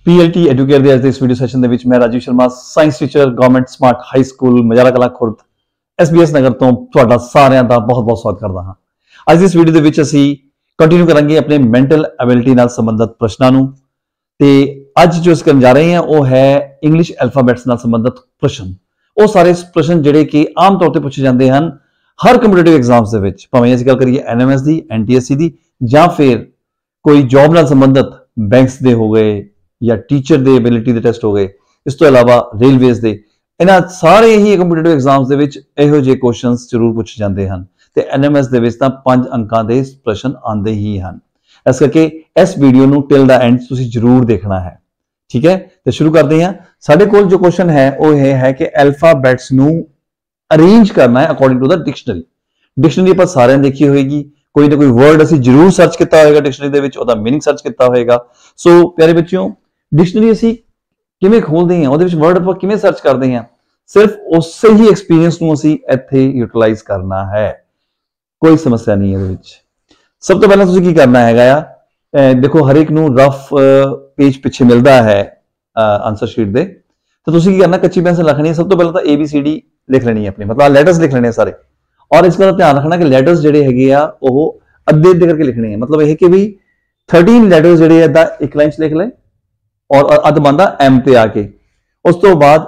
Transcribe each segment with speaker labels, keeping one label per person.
Speaker 1: PLT Educare ਦੇ ਅੱਜ ਦੇ ਇਸ ਵੀਡੀਓ ਸੈਸ਼ਨ ਦੇ ਵਿੱਚ ਮੈਂ Rajiv Sharma science teacher government smart high school Majala Kalan Khurd SBS Nagar ਤੋਂ ਤੁਹਾਡਾ ਸਾਰਿਆਂ ਦਾ ਬਹੁਤ-ਬਹੁਤ ਸਵਾਗਤ ਕਰਦਾ ਹਾਂ। ਅੱਜ ਦੀ ਇਸ ਵੀਡੀਓ ਦੇ ਵਿੱਚ ਅਸੀਂ ਕੰਟੀਨਿਊ ਕਰਾਂਗੇ ਆਪਣੇ ਮੈਂਟਲ ਐਬਿਲਿਟੀ ਨਾਲ ਸੰਬੰਧਿਤ ਪ੍ਰਸ਼ਨਾਂ ਨੂੰ ਤੇ ਅੱਜ ਜੋ ਅਸੀਂ ਕਰਨ ਜਾ ਰਹੇ ਹਾਂ ਉਹ ਹੈ ਇੰਗਲਿਸ਼ ਅਲਫਾਬੈਟਸ ਨਾਲ ਸੰਬੰਧਿਤ ਪ੍ਰਸ਼ਨ। ਉਹ ਸਾਰੇ ਪ੍ਰਸ਼ਨ ਜਿਹੜੇ ਕਿ ਆਮ ਤੌਰ ਤੇ ਪੁੱਛੇ ਜਾਂਦੇ ਹਨ ਹਰ ਕੰਪੀਟੀਟਿਵ ਐਗਜ਼ਾਮਸ ਦੇ ਵਿੱਚ, ਭਾਵੇਂ ਅਸੀਂ ਗੱਲ ਕਰੀਏ NMS ਦੀ, NTSC ਦੀ ਜਾਂ ਫਿਰ ਕੋਈ ਜੌਬ ਨਾਲ ਸੰਬੰਧਿਤ ਬੈਂਕਸ ਦੇ ਹੋ ਗਏ ਜਾਂ ਟੀਚਰ ਦੇ ਐਬਿਲਿਟੀ ਦੇ ਟੈਸਟ ਹੋ ਗਏ, ਇਸ ਤੋਂ ਇਲਾਵਾ ਰੇਲਵੇਜ਼ ਦੇ, ਇਹਨਾਂ ਸਾਰੇ ਹੀ ਕੰਪੀਟੀਟਿਵ ਐਗਜ਼ਾਮਸ ਦੇ ਵਿੱਚ ਇਹੋ ਜਿਹੇ ਕੁਐਸਚਨਸ ਜ਼ਰੂਰ ਪੁੱਛੇ ਜਾਂਦੇ ਹਨ ਤੇ NMS ਦੇ ਵਿੱਚ ਤਾਂ 5 ਅੰਕਾਂ ਦੇ ਪ੍ਰਸ਼ਨ ਆਉਂਦੇ ਹੀ ਹਨ। ਇਸ ਕਰਕੇ ਇਸ ਵੀਡੀਓ ਨੂੰ ਟਿਲ ਦਾ ਐਂਡ ਤੁਸੀਂ ਜ਼ਰੂਰ ਦੇਖਣਾ ਹੈ, ਠੀਕ ਹੈ। ਤੇ ਸ਼ੁਰੂ ਕਰਦੇ ਹਾਂ। ਸਾਡੇ ਕੋਲ ਜੋ ਕੁਐਸਚਨ ਹੈ ਉਹ ਇਹ ਹੈ ਕਿ ਅਲਫਾਬੈਟਸ ਨੂੰ ਅਰੇਂਜ ਕਰਨਾ ਹੈ according to the dictionary. Dictionary ਆਪਾਂ ਸਾਰਿਆਂ ਨੇ ਦੇਖੀ ਹੋਏਗੀ, ਕੋਈ ਨਾ ਕੋਈ ਵਰਡ ਅਸੀਂ ਜ਼ਰੂਰ ਸਰਚ ਕੀਤਾ ਹੋਏਗਾ ਡਿਕਸ਼ਨਰੀ ਦੇ ਵਿੱਚ, ਉਹਦਾ ਮੀਨਿੰਗ ਸਰਚ ਕੀਤਾ ਹੋਏਗਾ। ਸੋ ਪਿਆਰੇ ਬੱਚਿਓ, ਡਿਕਸ਼ਨਰੀ ਅਸੀਂ ਕਿਵੇਂ ਖੋਲਦੇ ਹਾਂ, ਉਹਦੇ ਵਿੱਚ ਵਰਡ ਆਪਾਂ ਕਿਵੇਂ ਸਰਚ ਕਰਦੇ ਹਾਂ, ਸਿਰਫ ਉਸੇ ਹੀ ਐਕਸਪੀਰੀਅੰਸ ਨੂੰ ਅਸੀਂ ਇੱਥੇ ਯੂਟਿਲਾਈਜ਼ ਕਰਨਾ ਹੈ, ਕੋਈ ਸਮੱਸਿਆ ਨਹੀਂ ਇਹਦੇ ਵਿੱਚ। ਸਭ ਤੋਂ ਪਹਿਲਾਂ ਤੁਸੀਂ ਕੀ ਕਰਨਾ ਹੈਗਾ ਆ, ਦੇਖੋ ਹਰੇਕ ਨੂੰ ਰਫ ਪੇਜ ਪਿੱਛੇ ਮਿਲਦਾ ਹੈ ਆਨਸਰ ਸ਼ੀਟ ਦੇ, ਤਾਂ ਤੁਸੀਂ ਕੀ ਕਰਨਾ, ਕੱਚੀ ਪੈਨਸਿਲ ਰੱਖਣੀ ਹੈ। ਸਭ ਤੋਂ ਪਹਿਲਾਂ ਤਾਂ ABCD ਲਿਖ ਲੈਣੀ ਹੈ ਆਪਣੀ, ਮਤਲਬ ਲੈਟਰਸ ਲਿਖ ਲੈਣੇ ਸਾਰੇ। ਔਰ ਇਸ ਗੱਲ ਦਾ ਧਿਆਨ ਰੱਖਣਾ ਕਿ ਲੈਟਰਸ ਜਿਹੜੇ ਹੈਗੇ ਆ ਉਹ ਅੱਧੇ ਅੱਧੇ ਕਰਕੇ ਲਿਖਣੇ ਆ, ਮਤਲਬ ਇਹ ਕਿ ਵੀ 13 ਲੈਟਰਸ ਜਿਹੜੇ ਇਦਾਂ ਇੱਕ ਲਾਈਨ 'ਚ ਲਿਖ ਲੈ ਔਰ ਅੱਧ ਬੰਦਾ M ਤੇ ਆ ਕੇ, ਉਸ ਤੋਂ ਬਾਅਦ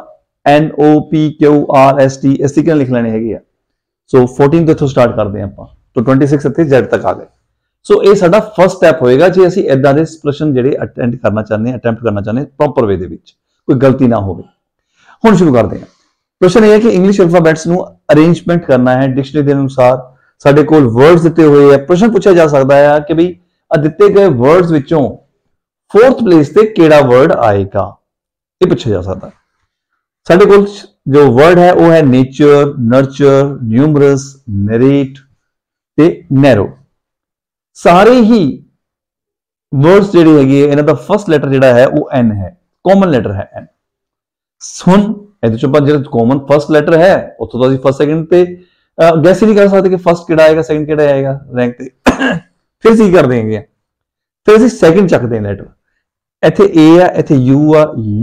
Speaker 1: NOPQRST ਇਸ ਤਰੀਕੇ ਨਾਲ ਲਿਖ ਲੈਣੇ ਹੈਗੇ ਆ। ਸੋ 14 ਤੋਂ ਇੱਥੋਂ ਸਟਾਰਟ ਕਰਦੇ ਆਪਾਂ, ਤਾਂ 26 ਇੱਥੇ Z ਤੱਕ ਆ ਗਏ। ਸੋ ਇਹ ਸਾਡਾ ਫਸਟ ਸਟੈਪ ਹੋਏਗਾ ਜੇ ਅਸੀਂ ਇਦਾਂ ਦੇ ਪ੍ਰਸ਼ਨ ਜਿਹੜੇ ਅਟੈਂਪਟ ਕਰਨਾ ਚਾਹੁੰਦੇ ਹਾਂ ਪ੍ਰੋਪਰ ਵੇ ਦੇ ਵਿੱਚ, ਕੋਈ ਗਲਤੀ ਨਾ ਹੋਵੇ। ਹੁਣ ਸ਼ੁਰੂ ਕਰਦੇ ਹਾਂ। ਪ੍ਰਸ਼ਨ ਇਹ ਹੈ ਕਿ ਇੰਗਲਿਸ਼ ਅਲਫਾਬੈਟਸ ਨੂੰ ਅਰੇਂਜਮੈਂਟ ਕਰਨਾ ਹੈ ਡਿਕਸ਼ਨਰੀ ਦੇ ਅਨੁਸਾਰ। ਸਾਡੇ ਕੋਲ ਵਰਡਸ ਦਿੱਤੇ ਹੋਏ ਆ, ਪ੍ਰਸ਼ਨ ਪੁੱਛਿਆ ਜਾ ਸਕਦਾ ਹੈ ਕਿ ਬਈ ਦਿੱਤੇ ਗਏ ਵਰਡਸ ਵਿੱਚੋਂ 4th ਪਲੇਸ ਤੇ ਕਿਹੜਾ ਵਰਡ ਆਏਗਾ, ਇਹ ਪੁੱਛਿਆ ਜਾ ਸਕਦਾ। ਸਾਡੇ ਕੋਲ ਜੋ ਵਰਡ ਹੈ ਉਹ ਹੈ ਨੇਚਰ, ਨਰਚਰ, ਨਿਊਮਰਸ, ਨੈਰੇਟ ਤੇ ਨੈਰੋ। ਸਾਰੇ ਹੀ ਵਰਡਸ ਜਿਹੜੇ ਹੈਗੇ ਇਹਨਾਂ ਦਾ ਫਸਟ ਲੈਟਰ ਜਿਹੜਾ ਹੈ ਉਹ N ਹੈ, ਕਾਮਨ ਲੈਟਰ ਹੈ N। ਹੁਣ ਇਹਦੇ ਚੋਂ ਆਪਾਂ ਜਿਹੜਾ ਕਾਮਨ ਫਸਟ ਲੈਟਰ ਹੈ ਉੱਥੋਂ ਤਾਂ ਅਸੀਂ ਫਸਟ ਸੈਕਿੰਡ ਤੇ ਗੈਸ ਹੀ ਨਹੀਂ ਕਰ ਸਕਦੇ ਕਿ ਫਸਟ ਕਿਹੜਾ ਆਏਗਾ, ਸੈਕਿੰਡ ਕਿਹੜਾ ਆਏਗਾ ਰੈਂਕ ਤੇ। ਫਿਰ ਅਸੀਂ ਕਰ ਦੇਂਗੇ, ਫਿਰ ਅਸੀਂ ਸੈਕਿੰਡ ਚੱਕਦੇ ਹਾਂ ਲੈਟਰ। ਇੱਥੇ A ਆ, ਇੱਥੇ U ਆ,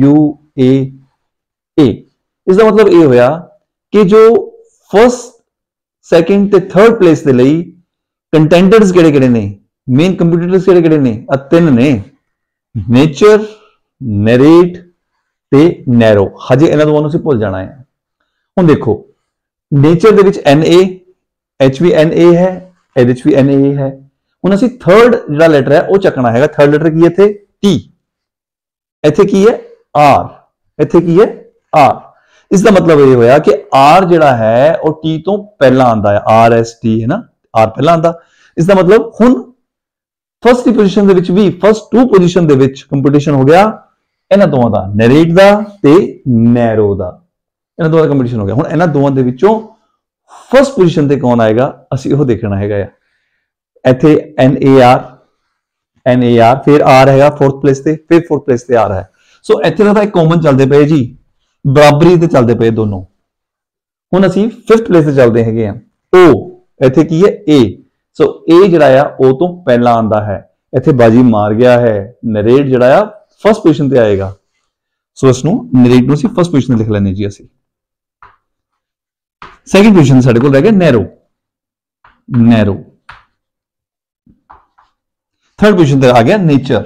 Speaker 1: UAA। ਇਸ ਦਾ ਮਤਲਬ ਇਹ ਹੋਇਆ ਕਿ ਜੋ ਫਸਟ, ਸੈਕਿੰਡ ਤੇ ਥਰਡ ਪਲੇਸ ਦੇ ਲਈ ਕੰਟੈਂਡਰਸ ਕਿਹੜੇ ਨੇ, ਮੇਨ ਕੰਪੀਟੀਟਰਸ ਕਿਹੜੇ ਨੇ, ਆ 3 ਨੇ, ਨੇਚਰ, ਨੈਰੇਟ ਤੇ ਨੈਰੋ। ਹਜੇ ਇਹਨਾਂ ਦੋਵਾਂ ਨੂੰ ਅਸੀਂ ਭੁੱਲ ਜਾਣਾ ਹੈ। ਹੁਣ ਦੇਖੋ ਨੇਚਰ ਦੇ ਵਿੱਚ NA, H ਵੀ NA ਹੈ, ਇਹਦੇ ਵਿੱਚ ਵੀ NA ਹੈ। ਹੁਣ ਅਸੀਂ ਥਰਡ ਜਿਹੜਾ ਲੈਟਰ ਹੈ ਉਹ ਚੱਕਣਾ ਹੈਗਾ। ਥਰਡ ਲੈਟਰ ਕੀ ਹੈ ਇੱਥੇ? T। ਇੱਥੇ ਕੀ ਹੈ? R। ਇੱਥੇ ਕੀ ਹੈ? R। ਇਸ ਦਾ ਮਤਲਬ ਇਹ ਹੋਇਆ ਕਿ R ਜਿਹੜਾ ਹੈ ਉਹ T ਤੋਂ ਪਹਿਲਾਂ ਆਂਦਾ ਹੈ, RST ਹੈ ਨਾ, R ਪਹਿਲਾਂ ਆਂਦਾ। ਇਸ ਦਾ ਮਤਲਬ ਹੁਣ ਫਸਟ ਪੋਜੀਸ਼ਨ ਦੇ ਵਿੱਚ ਵੀ, ਫਸਟ 2 ਪੋਜੀਸ਼ਨ ਦੇ ਵਿੱਚ ਕੰਪੀਟੀਸ਼ਨ ਹੋ ਗਿਆ ਇਹਨਾਂ ਦੋਵਾਂ ਦਾ, ਨੈਰੇਟ ਦਾ ਤੇ ਨੈਰੋ ਦਾ। ਇਹਨਾਂ ਦੋਵਾਂ ਦਾ ਕੰਪੀਟੀਸ਼ਨ ਹੋ ਗਿਆ। ਹੁਣ ਇਹਨਾਂ ਦੋਵਾਂ ਦੇ ਵਿੱਚੋਂ ਫਸਟ ਪੋਜੀਸ਼ਨ ਤੇ ਕੌਣ ਆਏਗਾ ਅਸੀਂ ਉਹ ਦੇਖਣਾ ਹੈਗਾ ਆ। ਇੱਥੇ NAR, ਫਿਰ R ਹੈਗਾ 4th ਪਲੇਸ ਤੇ, ਫਿਰ 4th ਪਲੇਸ ਤੇ R ਹੈ। ਸੋ ਇੱਥੇ ਤਾਂ ਇੱਕ ਕਾਮਨ ਚੱਲਦੇ ਪਏ ਜੀ, ਬਰਾਬਰੀ ਤੇ ਚੱਲਦੇ ਪਏ ਦੋਨੋਂ। ਹੁਣ ਅਸੀਂ 5th ਪਲੇਸ ਤੇ ਚੱਲਦੇ ਹੈਗੇ ਆ, O। ਇੱਥੇ ਕੀ ਹੈ? A। ਸੋ A ਜਿਹੜਾ ਆ O ਤੋਂ ਪਹਿਲਾਂ ਆਂਦਾ ਹੈ। ਇੱਥੇ ਬਾਜੀ ਮਾਰ ਗਿਆ ਹੈ, ਨੈਰੇਟ ਜਿਹੜਾ ਆ ਫਸਟ ਪੋਜੀਸ਼ਨ ਤੇ ਆਏਗਾ। ਸੋ ਇਸ ਨੂੰ ਨੈਰੇਟ ਨੂੰ ਅਸੀਂ ਫਸਟ ਪੋਜੀਸ਼ਨ ਤੇ ਲਿਖ ਲੈਣੇ ਜੀ ਅਸੀਂ। ਸੈਕਿੰਡ ਪੋਜੀਸ਼ਨ ਸਾਡੇ ਕੋਲ ਰਹਿ ਗਿਆ ਨੈਰੋ। ਥਰਡ ਪੋਜੀਸ਼ਨ ਤੇ ਆ ਗਿਆ ਨੇਚਰ।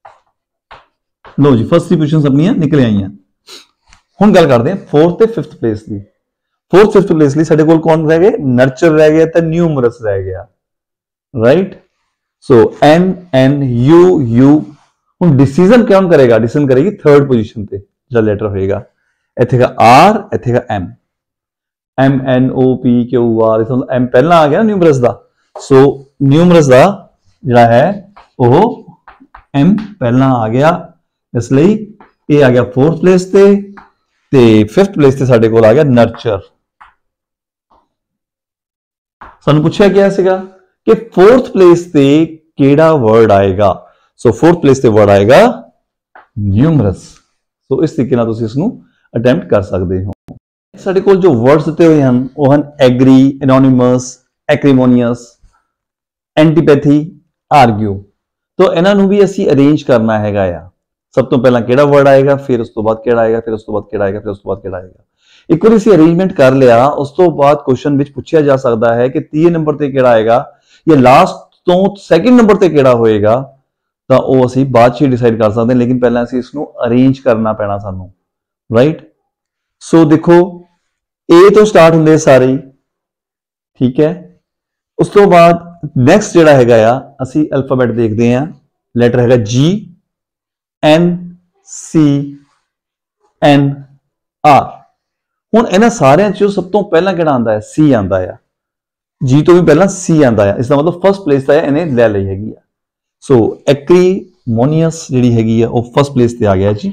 Speaker 1: ਲੋ ਜੀ, ਫਸਟ 3 ਪੋਜੀਸ਼ਨਸ ਆਪਣੀਆਂ ਨਿਕਲ ਆਈਆਂ। ਹੁਣ ਗੱਲ ਕਰਦੇ ਹਾਂ 4th ਤੇ 5th ਪਲੇਸ ਦੀ। 4th 5th ਪਲੇਸ ਲਈ ਸਾਡੇ ਕੋਲ ਕੌਣ ਰਹਿ ਗਏ? ਨਰਚਰ ਰਹਿ ਗਿਆ ਤੇ ਨਿਊਮਰਸ ਰਹਿ ਗਿਆ, ਰਾਈਟ। So NNUU। ਹੁਣ ਡਿਸੀਜਨ ਕੌਣ ਕਰੇਗਾ? ਡਿਸੀਜਨ ਕਰੇਗੀ ਥਰਡ ਪੋਜੀਸ਼ਨ ਤੇ ਜਿਹੜਾ ਲੈਟਰ ਹੋਏਗਾ। ਇੱਥੇ ਦਾ R, ਇੱਥੇ ਦਾ M। MNOPQR। ਇਸ M ਪਹਿਲਾਂ ਆ ਗਿਆ ਨਿਊਮਰਸ ਦਾ। ਸੋ ਨਿਊਮਰਸ ਦਾ ਜਿਹੜਾ ਹੈ ਉਹ M ਪਹਿਲਾਂ ਆ ਗਿਆ, ਇਸ ਲਈ ਇਹ ਆ ਗਿਆ 4th ਪਲੇਸ ਤੇ 5th ਪਲੇਸ ਤੇ ਸਾਡੇ ਕੋਲ ਆ ਗਿਆ ਨਰਚਰ। ਸਾਨੂੰ ਪੁੱਛਿਆ ਗਿਆ ਸੀਗਾ ਕਿ 4th ਪਲੇਸ ਤੇ ਕਿਹੜਾ ਵਰਡ ਆਏਗਾ। ਸੋ 4th ਪਲੇਸ ਤੇ ਵਰਡ ਆਏਗਾ ਨਿਊਮਰਸ। ਸੋ ਇਸ ਤਰੀਕੇ ਨਾਲ ਤੁਸੀਂ ਇਸ ਨੂੰ ਅਟੈਂਪਟ ਕਰ ਸਕਦੇ ਹੋ। ਸਾਡੇ ਕੋਲ ਜੋ ਵਰਡਸ ਦਿੱਤੇ ਹੋਏ ਹਨ ਉਹ ਹਨ ਐਗਰੀ, ਐਨੋਨਿਮਸ, ਐਕਰੀਮੋਨੀਅਸ, ਐਂਟੀਪੈਥੀ, ਆਰਗਿਊ। ਤਾਂ ਇਹਨਾਂ ਨੂੰ ਵੀ ਅਸੀਂ ਅਰੇਂਜ ਕਰਨਾ ਹੈਗਾ ਆ। सब तो पहला केड़ा वर्ड आएगा, फिर उस तो बाद केड़ा आएगा, फिर उस तो बाद केड़ा आएगा, फिर उस तो बाद केड़ा आएगा। एक बार इसी अरेंजमेंट कर लिया, उस तो बाद क्वेश्चन विच पूछा जा सकता है कि 30 नंबर ते केड़ा आएगा या लास्ट तो सेकंड नंबर ते केड़ा होएगा, तो वो ਅਸੀਂ ਬਾਅਦ ਚ डिसाइड कर सकते हैं, लेकिन पहला ਅਸੀਂ ਇਸ ਨੂੰ अरेंज करना पैना ਸਾਨੂੰ, राइट। सो देखो ए तो स्टार्ट होंगे सारे, ठीक है। उस तो बाद नैक्सट जिहड़ा हैगा आ, ਅਸੀਂ अल्फाबेट देखते हैं, लैटर हैगा जी एन सी एन आर। हुण इन्हां सारियां चों सब तो पहला किहड़ा आंदा है, सी आंदा है। जी तो भी पहला सी आंदा है, इसका मतलब फर्स्ट प्लेस तो इन्हें लै लई हैगी आ। सो एक्रीमोनियस जिहड़ी हैगी आ वो फर्स्ट प्लेस ते आ गया जी,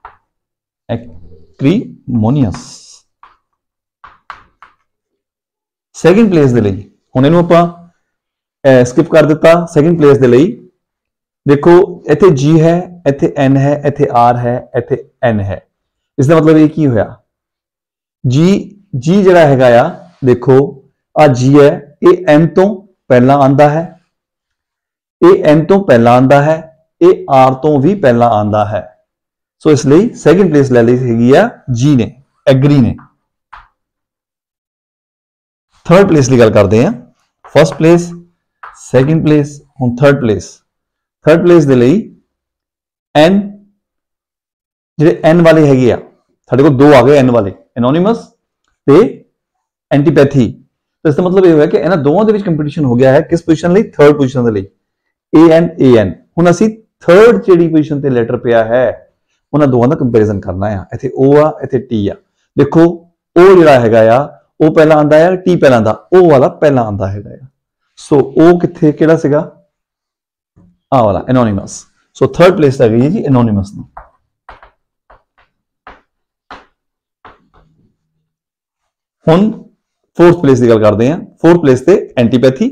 Speaker 1: एक्रीमोनियस। सैकेंड प्लेस दे लई हुण इहनूं आपां स्किप कर दिता। सैकेंड प्लेस दे लई देखो इत्थे जी है, इत्थे एन है, इत्थे आर है, इत्थे एन है। इसका मतलब ये की होया, जी जी जिहड़ा हैगा आ, देखो आ जी है, ये एन तो पहला आंदा है, ये एन तो पहला आंदा है, ये आर तो भी पहला आंदा है। सो इसलिए सैकेंड प्लेस ले ली हैगी आ जी ने, एग्री ने। थर्ड प्लेस की गल करते हैं, फर्स्ट प्लेस, सैकेंड प्लेस, हुण थर्ड प्लेस। थर्ड प्लेस दे लई एन जिहड़े एन वाले हैगे आ, साडे कोल दो आ गए एन वाले, एनोनिमस ते एंटीपैथी। तो इसका मतलब ये होया कि इन्हां दोवां दे विच कंपीटीशन हो गया है, किस पोजीशन लई, थर्ड पोजीशन दे लई, ए एन। हुण असीं थर्ड जिहड़ी पोजीशन ते लैटर पिया है उन्हां दोवां दा कंपैरिजन करना है। इत्थे ओ आ, इत्थे टी आ। देखो ओ जिहड़ा हैगा आ ओ पहला आंदा है, टी पहला आंदा, ओ वाला पहला आंदा हैगा आ। सो ओ कित्थे किहड़ा सीगा, आ वाला एनोनिमस। सो थर्ड प्लेस आ गई है जी एनोनिमस दी। हुण फोर्थ प्लेस की गल करते हैं, फोर्थ प्लेस ते एंटीपैथी,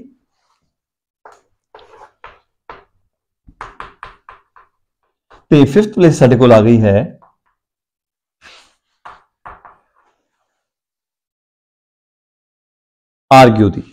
Speaker 1: ते फिफ्थ प्लेस साडे कोल आ गई है आर्ग्यू दी।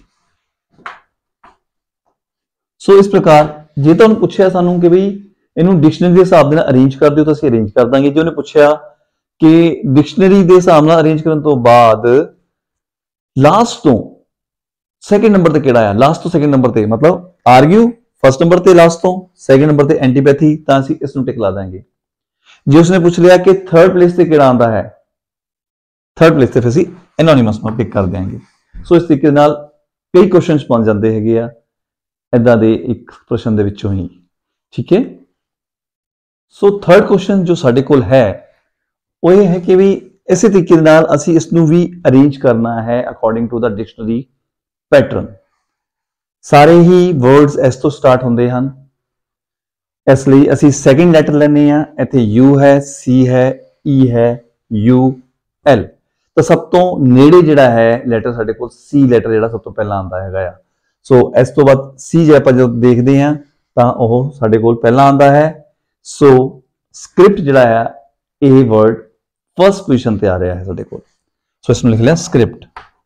Speaker 1: सो इस प्रकार जे तो पूछा सानू कि बई इनू डिक्शनरी के हिसाब से अरेंज कर दो, तो असं अरेंज कर देंगे। जो उन्हें पूछा कि डिक्शनरी के हिसाब से अरेंज करने तो बाद लास्ट तो सैकेंड नंबर ते केड़ा आया, लास्ट तो सैकेंड नंबर ते मतलब आर्ग्यू फर्स्ट नंबर ते, लास्ट तो सैकेंड नंबर ते एंटीपैथी, तो असं इसनू टिक ला देंगे। जे उसने पूछ लिया कि थर्ड प्लेस ते केड़ा आंदा है, थर्ड प्लेस ते फिर असीं एनोनिमस नूं टिक कर देंगे। सो इस तरीके नाल कई क्वेश्चन बन जाते हैगे आ इदां दे एक प्रश्न दे विचों ही, ठीक है। सो थर्ड क्वेश्चन जो साडे कोल है वो ये है कि भी इसी तरीके नाल असीं इसनूं भी अरेंज करना है according to the dictionary pattern. सारे ही वर्ड्स इस तो स्टार्ट होंदे हन, इसलिए असीं सैकेंड लैटर लैने आ। इत्थे यू है, सी है, ई है, यू एल। तो सब तो नेड़े जिहड़ा है लैटर साडे कोल सी लैटर जिहड़ा सब तो पहला आंदा हैगा आ। सो इस तो बाद सी जे आपां जब देखते हैं तो वह साडे कोल पहला आंदा है। सो स्क्रिप्ट जिहड़ा है ये वर्ड फर्स्ट पोजीशन ते आ रहा है साडे कोल। सो इसमें लिख लिया स्क्रिप्ट।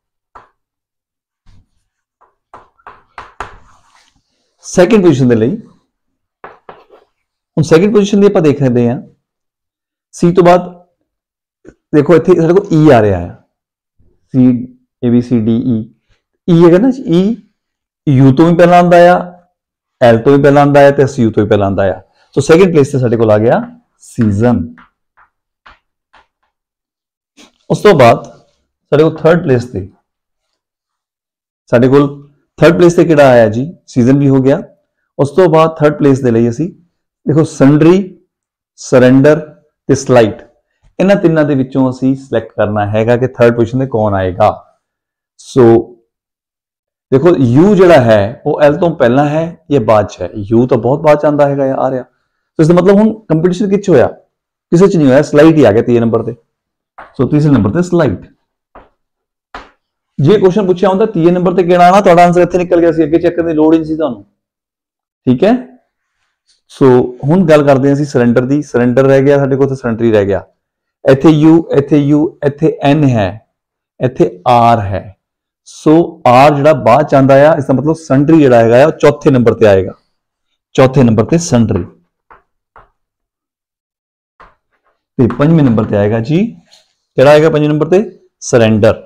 Speaker 1: सैकेंड पोजीशन दे लई हुण सैकेंड पोजीशन दी आपां देख रहे हैं, सी तो बाद देखो इत्थे साडे कोल ई आ रहा है, सी A B C D E है ना, ई यू तो भी पहला आंदा आ, एल तो भी पहला आंदा है, तो सी यू तो भी पहला आंदा है। तो सैकेंड प्लेस से साडे कोल आ गया सीजन। उस तो बाद साडे कोल थर्ड प्लेस ते साडे कोल थर्ड प्लेस ते किहड़ा आया जी, सीजन भी हो गया। उस तो बाद थर्ड प्लेस दे लई असीं देखो सन्ड्री, सरेंडर ते स्लाइट, इन्हां तिन्नां दे विचों असीं सिलेक्ट करना हैगा कि थर्ड पोजीशन ते कौन आएगा। सो देखो यू जिहड़ा है वो एल तो पहला है या बाद च है, यू तो बहुत बाद च आंदा हैगा आ रहा। तो इसका मतलब हुण कंपीटीशन किस च होया, किसे च नहीं होया, स्लाइट ही आ गया तीसरे नंबर ते। सो तीसरे नंबर ते स्लाइट। जे क्वेश्चन पूछा होंदा तीसरे नंबर ते किहड़ा आना, तुहाडा आंसर इत्थे निकल गया सी, अगे चेक करने दी लोड़ ही नहीं सी तुहानूं, ठीक है। सो हुण गल करदे हां असीं सरेंडर दी। सरेंडर रह गया साडे कोल, ते सरेंडरी रह गया। इत्थे यू, इत्थे एन है, इत्थे आर है। सो आर जिहड़ा बाद च आंदा आ, इसका मतलब सरेंडरी जिहड़ा हैगा चौथे नंबर ते आएगा, चौथे नंबर ते सरेंडरी। ਤੇ ਪੰਜਵੇਂ ਨੰਬਰ ਤੇ ਆਏਗਾ ਜੀ, ਕਿਹੜਾ ਆਏਗਾ ਪੰਜਵੇਂ ਨੰਬਰ ਤੇ? ਸਰੈਂਡਰ।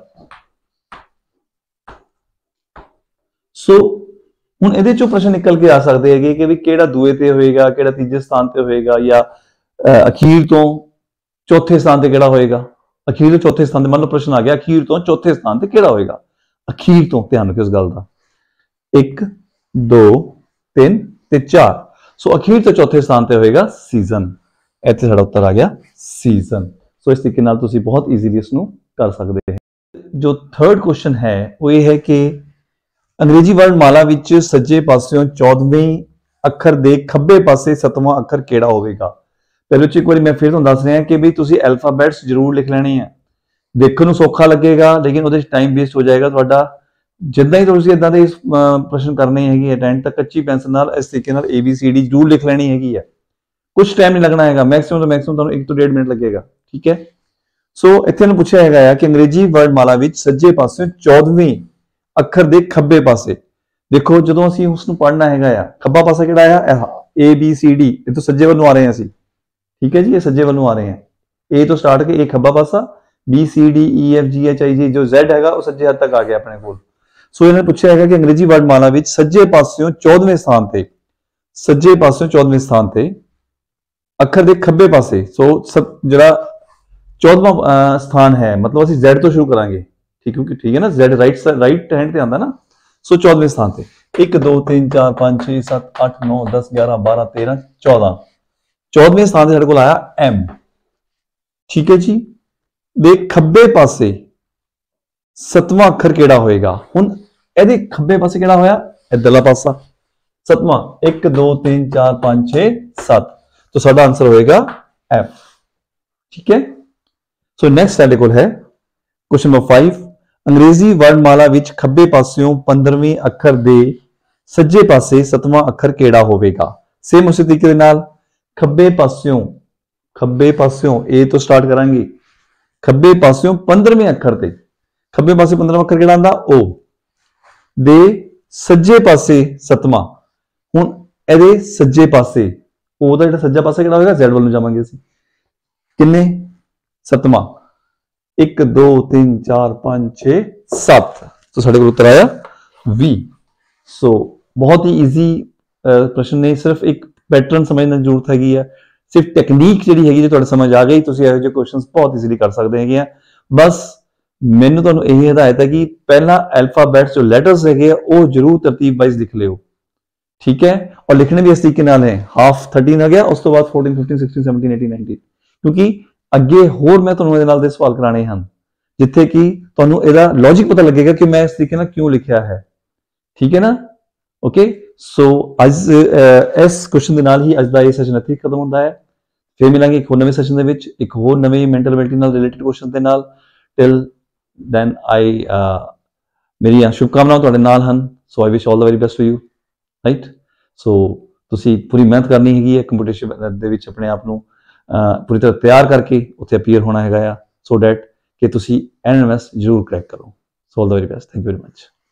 Speaker 1: ਸੋ ਹੁਣ ਇਹਦੇ ਚੋਂ ਪ੍ਰਸ਼ਨ ਨਿਕਲ ਕੇ ਆ ਸਕਦੇ ਹੈਗੇ ਕਿ ਵੀ ਕਿਹੜਾ ਦੂਏ ਤੇ ਹੋਏਗਾ, ਕਿਹੜਾ ਤੀਜੇ ਸਥਾਨ ਤੇ ਹੋਏਗਾ, ਜਾਂ ਅਖੀਰ ਤੋਂ ਚੌਥੇ ਸਥਾਨ ਤੇ ਕਿਹੜਾ ਹੋਏਗਾ। ਅਖੀਰ ਤੋਂ ਚੌਥੇ ਸਥਾਨ ਤੇ ਮੰਨ ਲਓ ਪ੍ਰਸ਼ਨ ਆ ਗਿਆ ਅਖੀਰ ਤੋਂ ਚੌਥੇ ਸਥਾਨ ਤੇ ਕਿਹੜਾ ਹੋਏਗਾ। ਅਖੀਰ ਤੋਂ ਧਿਆਨ ਰੱਖਿਓ ਇਸ ਗੱਲ ਦਾ, 1 2 3 ਤੇ 4। ਸੋ ਅਖੀਰ ਤੋਂ ਚੌਥੇ ਸਥਾਨ ਤੇ ਹੋਏਗਾ ਸੀਜ਼ਨ। ਇੱਥੇ ਸਾਡਾ ਉੱਤਰ ਆ ਗਿਆ ਸੀਜ਼ਨ। ਸੋ ਇਸ ਤਰੀਕੇ ਨਾਲ ਤੁਸੀਂ ਬਹੁਤ ਈਜ਼ੀਲੀ ਇਸ ਨੂੰ ਕਰ ਸਕਦੇ ਹੋ। ਜੋ ਥਰਡ ਕੁਐਸਚਨ ਹੈ ਉਹ ਇਹ ਹੈ ਕਿ ਅੰਗਰੇਜ਼ੀ ਵਰਣਮਾਲਾ ਵਿੱਚ ਸੱਜੇ ਪਾਸਿਓਂ 14ਵੇਂ ਅੱਖਰ ਦੇ ਖੱਬੇ ਪਾਸੇ 7ਵਾਂ ਅੱਖਰ ਕਿਹੜਾ ਹੋਵੇਗਾ। ਪਹਿਲੇ ਚ ਇੱਕ ਵਾਰੀ ਮੈਂ ਫਿਰ ਤੁਹਾਨੂੰ ਦੱਸ ਰਿਹਾ ਕਿ ਵੀ ਤੁਸੀਂ ਅਲਫਾਬੈਟਸ ਜ਼ਰੂਰ ਲਿਖ ਲੈਣੇ ਆ। ਦੇਖਣ ਨੂੰ ਸੌਖਾ ਲੱਗੇਗਾ ਲੇਕਿਨ ਉਹਦੇ ਚ ਟਾਈਮ ਵੇਸਟ ਹੋ ਜਾਏਗਾ ਤੁਹਾਡਾ। ਜਿੱਦਾਂ ਹੀ ਤੁਸੀਂ ਇਦਾਂ ਦੇ ਪ੍ਰਸ਼ਨ ਕਰਨੇ ਹੈਗੇ ਅਟੈਂਡ ਤਾਂ ਕੱਚੀ ਪੈਨਸਲ ਨਾਲ ਇਸ ਤਰੀਕੇ ਨਾਲ ABCD ਜ਼ਰੂਰ ਲਿਖ ਲੈਣੀ ਹੈਗੀ ਹੈ। ਕੁਝ ਟਾਈਮ ਨਹੀਂ ਲੱਗਣਾ ਹੈਗਾ, ਮੈਕਸਿਮਮ ਤੋਂ ਮੈਕਸਿਮਮ ਤੁਹਾਨੂੰ 1 ਤੋਂ 1.5 ਮਿੰਟ ਲੱਗੇਗਾ। ਠੀਕ ਹੈ। ਸੋ ਇੱਥੇ ਨੂੰ ਪੁੱਛਿਆ ਹੈਗਾ ਕਿ ਅੰਗਰੇਜ਼ੀ ਵਰਣਮਾਲਾ ਵਿੱਚ ਸੱਜੇ ਪਾਸੇ 14ਵੇਂ ਅੱਖਰ ਦੇ ਖੱਬੇ ਪਾਸੇ। ਦੇਖੋ ਜਦੋਂ ਅਸੀਂ ਉਸ ਨੂੰ ਪੜ੍ਹਨਾ ਹੈਗਾ ਆ, ਖੱਬਾ ਪਾਸਾ ਕਿਹੜਾ ਆ? ABCD, ਇਹ ਤੋਂ ਸੱਜੇ ਵੱਲ ਨੂੰ ਆ ਰਹੇ ਹਾਂ ਅਸੀਂ। ਠੀਕ ਹੈ ਜੀ, ਇਹ ਸੱਜੇ ਵੱਲ ਨੂੰ ਆ ਰਹੇ ਹਾਂ। A ਤੋਂ ਸਟਾਰਟ ਕੇ ਇਹ ਖੱਬਾ ਪਾਸਾ, BCDEFGHIJ ਜੋ Z ਹੈਗਾ ਉਹ ਸੱਜੇ ਹੱਥ ਤੱਕ ਆ ਗਿਆ ਆਪਣੇ ਕੋਲ। ਸੋ ਇਹਨਾਂ ਨੇ ਪੁੱਛਿਆ ਹੈਗਾ ਕਿ ਅੰਗਰੇਜ਼ੀ ਵਰਣਮਾਲਾ ਵਿੱਚ ਸੱਜੇ ਪਾਸਿਓਂ 14ਵੇਂ ਸਥਾਨ ਤੇ, ਸੱਜੇ ਪਾਸਿਓਂ 14ਵੇਂ ਸਥਾਨ ਤੇ ਅੱਖਰ ਦੇ ਖੱਬੇ ਪਾਸੇ। ਸੋ ਜਿਹੜਾ 14ਵਾਂ ਸਥਾਨ ਹੈ ਮਤਲਬ ਅਸੀਂ Z ਤੋਂ ਸ਼ੁਰੂ ਕਰਾਂਗੇ। ਠੀਕ ਹੈ ਨਾ, Z ਰਾਈਟ ਹੈਂਡ ਤੇ ਆਉਂਦਾ ਨਾ। ਸੋ 14ਵੇਂ ਸਥਾਨ ਤੇ 1 2 3 4 5 6 7 8 9 10 11 12 13 14। 14ਵੇਂ ਸਥਾਨ ਤੇ ਸਾਡੇ ਕੋਲ ਆਇਆ M। ਠੀਕ ਹੈ ਜੀ, ਦੇ ਖੱਬੇ ਪਾਸੇ 7ਵਾਂ ਅੱਖਰ ਕਿਹੜਾ ਹੋਏਗਾ। ਹੁਣ ਇਹਦੇ ਖੱਬੇ ਪਾਸੇ ਕਿਹੜਾ ਹੋਇਆ? ਇਧਰਲਾ ਪਾਸਾ 7ਵਾਂ। 1 2 3 4 5 6 7 तो साडा आंसर होएगा F। ठीक है। सो नेक्स्ट ਸਾਡੇ ਕੋਲ ਹੈ क्वेश्चन नंबर 5। अंग्रेजी वर्णमाला विच खब्बे पासियों 15वें ਅੱਖਰ ਦੇ ਸੱਜੇ ਪਾਸੇ 7ਵਾਂ ਅੱਖਰ ਕਿਹੜਾ ਹੋਵੇਗਾ। ਸੇਮ ਉਸੇ ਤਰੀਕੇ ਦੇ ਨਾਲ ਖੱਬੇ ਪਾਸਿਓਂ A ਤੋਂ ਸਟਾਰਟ ਕਰਾਂਗੇ। ਖੱਬੇ ਪਾਸਿਓਂ 15ਵੇਂ ਅੱਖਰ ਤੇ, ਖੱਬੇ ਪਾਸੇ 15ਵਾਂ ਅੱਖਰ ਕਿਹੜਾ ਆਂਦਾ? O ਦੇ ਸੱਜੇ ਪਾਸੇ 7ਵਾਂ। ਹੁਣ ਇਹਦੇ ਸੱਜੇ ਪਾਸੇ O ਦਾ ਜਿਹੜਾ ਸੱਜਾ ਪਾਸਾ ਕਿਹੜਾ ਹੋਵੇਗਾ? Z ਵੱਲ ਨੂੰ ਜਾਵਾਂਗੇ ਅਸੀਂ। ਕਿੰਨੇ? 7ਵਾਂ। 1 2 3 4 5 6 7। तो ਸਾਡੇ ਕੋਲ ਉੱਤਰ ਆਇਆ V। ਸੋ ਬਹੁਤ ਹੀ ਈਜ਼ੀ ਪ੍ਰਸ਼ਨ ਨੇ, ਸਿਰਫ ਇੱਕ ਪੈਟਰਨ ਸਮਝਣ ਦੀ ਜ਼ਰੂਰਤ ਹੈਗੀ ਹੈ। ਸਿਰਫ ਟੈਕਨੀਕ ਜਿਹੜੀ ਹੈਗੀ ਜੇ ਤੁਹਾਡੇ ਸਮਝ ਆ ਗਈ ਤੁਸੀਂ ਇਹੋ ਜਿਹੇ ਕੁਐਸਚਨਸ ਬਹੁਤ ਈਜ਼ੀਲੀ ਕਰ ਸਕਦੇ ਹੈਗੇ ਆ। ਬਸ ਮੈਨੂੰ ਤੁਹਾਨੂੰ ਇਹ ਹਦਾਇਤ ਹੈ ਕਿ ਪਹਿਲਾਂ ਅਲਫਾਬੈਟਸ ਜੋ ਲੈਟਰਸ ਹੈਗੇ ਆ ਉਹ ਜ਼ਰੂਰ ਤਰਤੀਬ ਵਾਈਜ਼ ਲਿਖ ਲਿਓ। ठीक है। और लिखने भी इस तरीके नाल है। हाफ 13 आ गया, उस तो बाद 14 15 16 17 18 19, क्योंकि ਅੱਗੇ ਹੋਰ ਮੈਂ ਤੁਹਾਨੂੰ ਇਹਦੇ ਨਾਲ ਦੇ ਸਵਾਲ ਕਰਾਣੇ ਹਨ ਜਿੱਥੇ ਕਿ ਤੁਹਾਨੂੰ ਇਹਦਾ ਲੌਜੀਕ ਪਤਾ ਲੱਗੇਗਾ ਕਿ ਮੈਂ ਇਸ ਤਰੀਕੇ ਨਾਲ ਕਿਉਂ ਲਿਖਿਆ ਹੈ। ਠੀਕ ਹੈ ਨਾ। ਓਕੇ। ਸੋ ਅੱਜ ਇਸ ਕੁਐਸਚਨ ਦੇ ਨਾਲ ਹੀ ਅੱਜ ਦਾ ਇਹ ਸੈਸ਼ਨ ਇੱਥੇ ਖਤਮ ਹੁੰਦਾ ਹੈ। ਫਿਰ ਮਿਲਾਂਗੇ ਇੱਕ ਹੋਰ ਨਵੇਂ ਸੈਸ਼ਨ ਦੇ ਵਿੱਚ ਇੱਕ ਹੋਰ ਨਵੇਂ ਮੈਂਟਲ ਐਬਿਲਿਟੀ ਨਾਲ ਰਿਲੇਟਡ ਕੁਐਸਚਨ ਦੇ ਨਾਲ। ਟਿਲ ਦੈਨ ਮੇਰੀਆਂ ਸ਼ੁਭਕਾਮਨਾਵਾਂ ਤੁਹਾਡੇ ਨਾਲ ਹਨ। So I wish all the very best for you. Right. So ਤੁਸੀਂ ਪੂਰੀ ਮਿਹਨਤ ਕਰਨੀ ਹੈਗੀ ਹੈ ਕੰਪੀਟੀਸ਼ਨ ਦੇ ਵਿੱਚ, ਆਪਣੇ ਆਪ ਨੂੰ ਪੂਰੀ ਤਰ੍ਹਾਂ ਤਿਆਰ ਕਰਕੇ ਉੱਥੇ ਅਪੀਅਰ ਹੋਣਾ ਹੈਗਾ ਆ, ਸੋ ਡੈਟ ਕਿ ਤੁਸੀਂ NMS ਜ਼ਰੂਰ ਕਰੈਕ ਕਰੋ। So all the very best. Thank you very much.